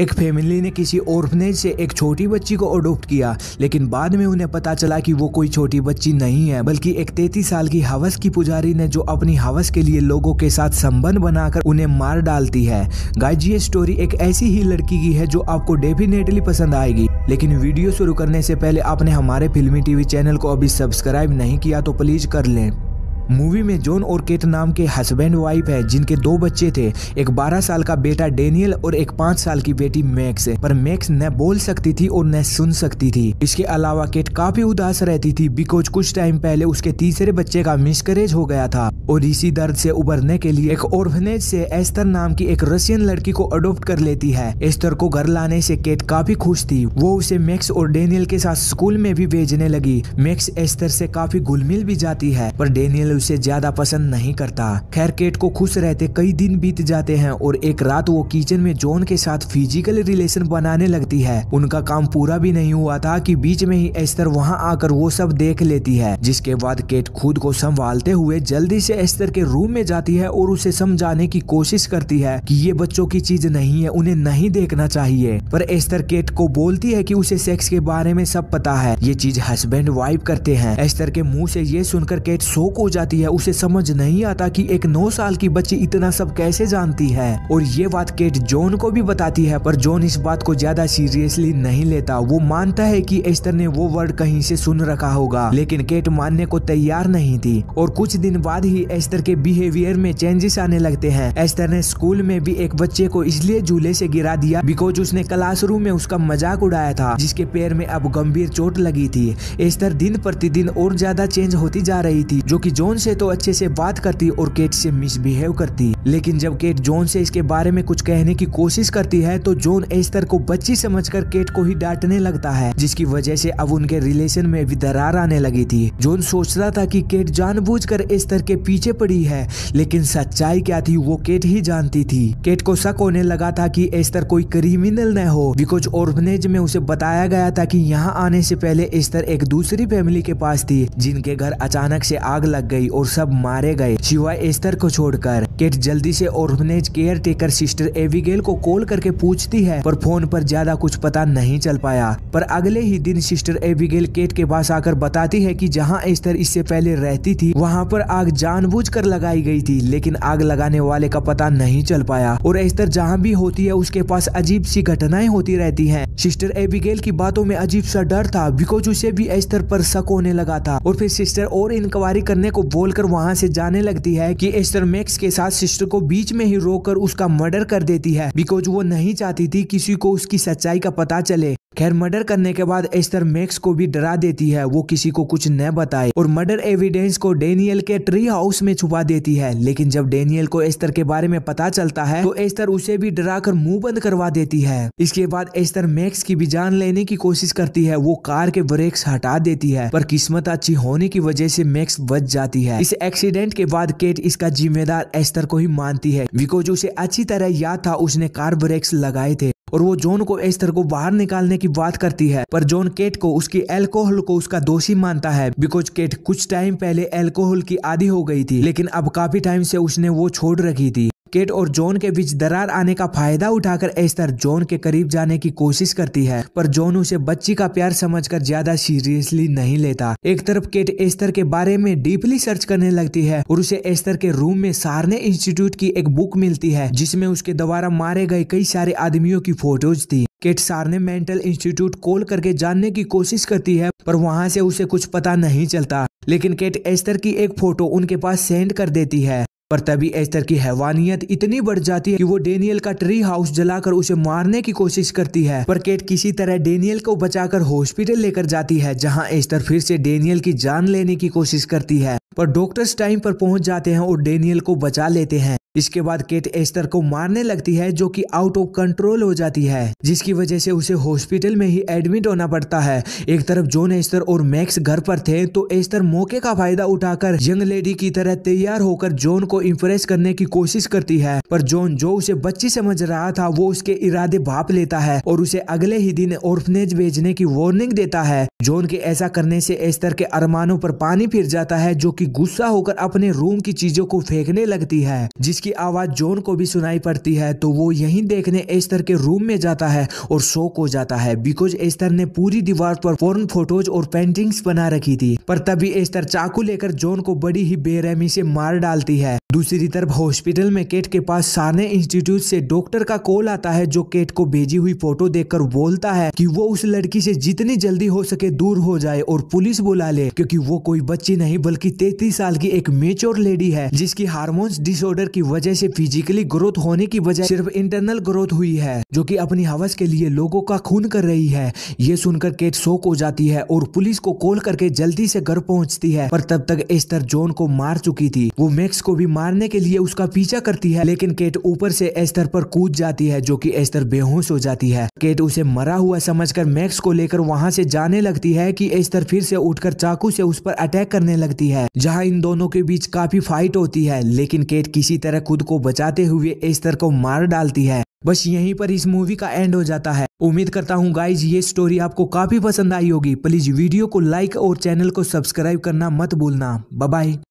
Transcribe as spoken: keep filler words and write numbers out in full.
एक फैमिली ने किसी ऑर्फनेज से एक छोटी बच्ची को अडॉप्ट किया, लेकिन बाद में उन्हें पता चला कि वो कोई छोटी बच्ची नहीं है बल्कि एक तैंतीस साल की हवस की पुजारी ने, जो अपनी हवस के लिए लोगों के साथ संबंध बनाकर उन्हें मार डालती है। गाइस, ये स्टोरी एक ऐसी ही लड़की की है जो आपको डेफिनेटली पसंद आएगी। लेकिन वीडियो शुरू करने से पहले आपने हमारे फिल्मी टीवी चैनल को अभी सब्सक्राइब नहीं किया तो प्लीज कर लें। मूवी में जॉन और केट नाम के हस्बैंड वाइफ है, जिनके दो बच्चे थे, एक बारह साल का बेटा डेनियल और एक पाँच साल की बेटी मैक्स। पर मैक्स न बोल सकती थी और न सुन सकती थी। इसके अलावा केट काफी उदास रहती थी बिकॉज कुछ टाइम पहले उसके तीसरे बच्चे का मिसकैरेज हो गया था और इसी दर्द से उबरने के लिए एक ऑर्फनेज से एस्तर नाम की एक रशियन लड़की को अडॉप्ट कर लेती है। एस्तर को घर लाने से केट काफी खुश थी। वो उसे मैक्स और डेनियल के साथ स्कूल में भी भेजने लगी। मैक्स एस्तर से काफी घुल मिल भी जाती है, पर डेनियल उसे ज्यादा पसंद नहीं करता। खैर, केट को खुश रहते कई दिन बीत जाते हैं और एक रात वो किचन में जॉन के साथ फिजिकल रिलेशन बनाने लगती है। उनका काम पूरा भी नहीं हुआ था कि बीच में ही एस्तर वहां आकर वो सब देख लेती है, जिसके बाद केट खुद को संभालते हुए जल्दी से एस्तर के रूम में जाती है और उसे समझाने की कोशिश करती है कि ये बच्चों की चीज नहीं है, उन्हें नहीं देखना चाहिए। पर एस्तर केट को बोलती है कि उसे सेक्स के बारे में सब पता है, ये चीज हस्बैंड वाइफ करते हैं। एस्तर के मुंह से ये सुनकर केट शॉक हो जाती है। उसे समझ नहीं आता कि एक नौ साल की बच्ची इतना सब कैसे जानती है, और ये बात केट जॉन को भी बताती है। पर जॉन इस बात को ज्यादा सीरियसली नहीं लेता। वो मानता है कि एस्तर ने वो वर्ड कहीं से सुन रखा होगा, लेकिन केट मानने को तैयार नहीं थी। और कुछ दिन बाद ही एस्तर के बिहेवियर में चेंजेस आने लगते हैं। एस्तर ने स्कूल में भी एक बच्चे को इसलिए झूले से गिरा दिया बिकॉज उसने क्लासरूम में उसका मजाक उड़ाया था, जिसके पैर में अब गंभीर चोट लगी थी। एस्तर दिन प्रतिदिन और ज्यादा चेंज होती जा रही थी, जो कि जॉन से तो अच्छे से बात करती और केट से मिसबिहेव करती। लेकिन जब केट जॉन से इसके बारे में कुछ कहने की कोशिश करती है तो जॉन एस्तर को बच्ची समझकर केट को ही डांटने लगता है, जिसकी वजह से अब उनके रिलेशन में भी दरार आने लगी थी। जॉन सोचता था कि केट जानबूझकर एस्तर के पीछे पड़ी है, लेकिन सच्चाई क्या थी वो केट ही जानती थी। केट को शक होने लगा था कि एस्तर कोई क्रिमिनल न हो, बिकॉज ऑर्फनेज में उसे बताया गया था कि यहाँ आने से पहले एस्तर एक दूसरी फैमिली के पास थी, जिनके घर अचानक से आग लग गई और सब मारे गए सिवाय एस्तर को छोड़कर। केट जल्दी से orphanage caretaker sister Abigail को कॉल करके पूछती है, पर फोन पर ज्यादा कुछ पता नहीं चल पाया। पर अगले ही दिन सिस्टर एबिगेल केट के पास आकर बताती है कि जहां एस्तर इससे पहले रहती थी वहां पर आग जानबूझकर लगाई गई थी, लेकिन आग लगाने वाले का पता नहीं चल पाया और एस्तर जहां भी होती है उसके पास अजीब सी घटनाएं होती रहती हैं। सिस्टर एबिगेल की बातों में अजीब सा डर था बिकॉज उसे भी एस्तर पर शक होने लगा था। और फिर सिस्टर और इंक्वायरी करने को बोलकर वहां से जाने लगती है कि एस्तर मैक्स के साथ सिस्टर को बीच में ही रोककर उसका मर्डर कर देती है बिकॉज वो नहीं चाहती थी किसी को उसकी सच्चाई का पता चले। खैर, मर्डर करने के बाद एस्तर मैक्स को भी डरा देती है वो किसी को कुछ न बताए और मर्डर एविडेंस को डेनियल के ट्री हाउस में छुपा देती है। लेकिन जब डेनियल को एस्तर के बारे में पता चलता है तो एस्तर उसे भी डराकर मुंह बंद करवा देती है। इसके बाद एस्तर मैक्स की भी जान लेने की कोशिश करती है। वो कार के ब्रेक्स हटा देती है, पर किस्मत अच्छी होने की वजह से मैक्स बच जाती है। इस एक्सीडेंट के बाद केट इसका जिम्मेदार एस्तर को ही मानती है बिकॉज उसे अच्छी तरह याद था उसने कार ब्रेक्स लगाए थे। और वो जॉन को एस्तर को बाहर निकालने की बात करती है, पर जॉन केट को उसकी अल्कोहल को उसका दोषी मानता है बिकॉज केट कुछ टाइम पहले अल्कोहल की आदी हो गई थी, लेकिन अब काफी टाइम से उसने वो छोड़ रखी थी। केट और जॉन के बीच दरार आने का फायदा उठाकर एस्तर जॉन के करीब जाने की कोशिश करती है, पर जॉन उसे बच्ची का प्यार समझकर ज्यादा सीरियसली नहीं लेता। एक तरफ केट एस्तर के बारे में डीपली सर्च करने लगती है और उसे एस्तर के रूम में सारने इंस्टीट्यूट की एक बुक मिलती है, जिसमें उसके द्वारा मारे गए कई सारे आदमियों की फोटोज थी। Kate Sarne mental institute call करके जानने की कोशिश करती है, पर वहां से उसे कुछ पता नहीं चलता। लेकिन केट एस्तर की एक फोटो उनके पास सेंड कर देती है, पर तभी एस्तर की हैवानियत इतनी बढ़ जाती है कि वो डेनियल का ट्री हाउस जलाकर उसे मारने की कोशिश करती है। पर केट किसी तरह डेनियल को बचाकर हॉस्पिटल लेकर जाती है, जहां एस्तर फिर से डेनियल की जान लेने की कोशिश करती है, पर डॉक्टर्स टाइम पर पहुंच जाते हैं और डेनियल को बचा लेते हैं। इसके बाद केट एस्तर को मारने लगती है, जो कि आउट ऑफ कंट्रोल हो जाती है, जिसकी वजह से उसे हॉस्पिटल में ही एडमिट होना पड़ता है। एक तरफ जॉन, एस्तर और मैक्स घर पर थे तो एस्तर मौके का फायदा उठाकर यंग लेडी की तरह तैयार होकर जॉन को इम्प्रेस करने की कोशिश करती है, पर जॉन जो उसे बच्ची समझ रहा था वो उसके इरादे भाप लेता है और उसे अगले ही दिन ऑर्फनेज भेजने की वार्निंग देता है। जॉन के ऐसा करने से एस्तर के अरमानों पर पानी फिर जाता है, जो कि गुस्सा होकर अपने रूम की चीजों को फेंकने लगती है, जिस जिसकी आवाज जॉन को भी सुनाई पड़ती है। तो वो यहीं देखने एस्तर के रूम में जाता है और शॉक हो जाता है बिकॉज एस्तर ने पूरी दीवार पर फोर्न फोटोज और पेंटिंग्स बना रखी थी। पर तभी एस्तर चाकू लेकर जॉन को बड़ी ही बेरहमी से मार डालती है। दूसरी तरफ हॉस्पिटल में केट के पास सार्ने इंस्टीट्यूट से डॉक्टर का कॉल आता है जो केट को भेजी हुई फोटो देखकर बोलता है कि वो उस लड़की से जितनी जल्दी हो सके दूर हो जाए और पुलिस बुला ले, क्योंकि वो कोई बच्ची नहीं बल्कि तैतीस साल की एक मेच्योर लेडी है जिसकी हार्मोन्स डिसऑर्डर की वजह से फिजिकली ग्रोथ होने की वजह सिर्फ इंटरनल ग्रोथ हुई है, जो कि अपनी हवस के लिए लोगों का खून कर रही है। ये सुनकर केट शॉक हो जाती है और पुलिस को कॉल करके जल्दी से घर पहुंचती है। पर तब तक एस्तर जॉन को मार चुकी थी। वो मैक्स को भी मारने के लिए उसका पीछा करती है, लेकिन केट ऊपर से एस्तर पर कूद जाती है जो कि एस्तर बेहोश हो जाती है। केट उसे मरा हुआ समझकर मैक्स को लेकर वहां से जाने लगती है कि एस्तर फिर से उठकर चाकू से उस पर अटैक करने लगती है, जहां इन दोनों के बीच काफी फाइट होती है। लेकिन केट किसी तरह खुद को बचाते हुए एस्तर को मार डालती है। बस यहीं पर इस मूवी का एंड हो जाता है। उम्मीद करता हूँ गाइज ये स्टोरी आपको काफी पसंद आई होगी। प्लीज वीडियो को लाइक और चैनल को सब्सक्राइब करना मत भूलना। Bye bye.